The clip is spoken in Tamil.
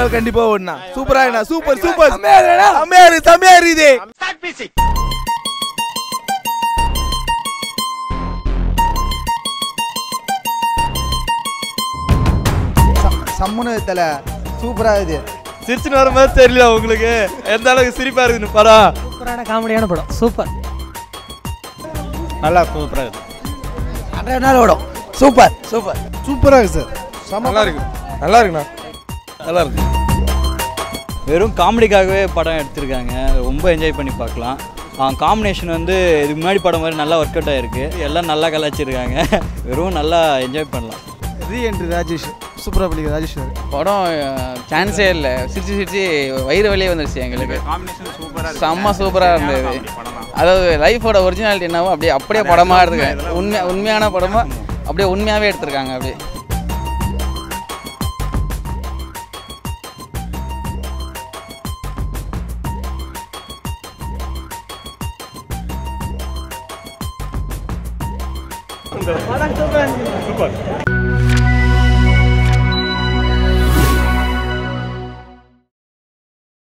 அதனால கண்டிப்பா ஓடனா சூப்பரா இருக்குண்ணா சூப்பர் சூப்பர் செமையா இருக்குது சம்முனத்துல சூப்பரா இது சிரிச்சுன்னு வர மாதிரி தெரியல உங்களுக்கு எந்த அளவுக்கு சிரிப்பா இருக்குன்னு படம் சூப்பரான காமெடியான படம் சூப்பர் நல்லா சூப்பரா இருக்கு 100 நாள் ஓடும் சூப்பர் சூப்பர் சூப்பரா இருக்கு சார் நல்லா இருக்கு நல்லா இருக்குண்ணா நல்லா இருக்கு வெறும் காமெடிக்காகவே படம் எடுத்திருக்காங்க ரொம்ப என்ஜாய் பண்ணி பார்க்கலாம் காம்பினேஷன் வந்து இதுக்கு முன்னாடி படம் மாதிரி நல்லா ஒர்க் அவுட் ஆகிருக்கு எல்லாம் நல்லா கலாச்சிருக்காங்க வெறும் நல்லா என்ஜாய் பண்ணலாம் ரீஎன்ட்ரி ராஜேஷ் சூப்பராக பண்ணிக்க ராஜேஷ் படம் சான்ஸே இல்லை சிரிச்சு வயிறு வழியே வந்துருச்சு எங்களுக்கு செம்ம சூப்பராக இருந்தது அதாவது லைஃபோட ஒரிஜினாலிட்டி என்னவோ அப்படியே படமாக எடுத்துருக்காங்க உண்மையான படமாக அப்படியே உண்மையாகவே எடுத்திருக்காங்க அப்படியே Super.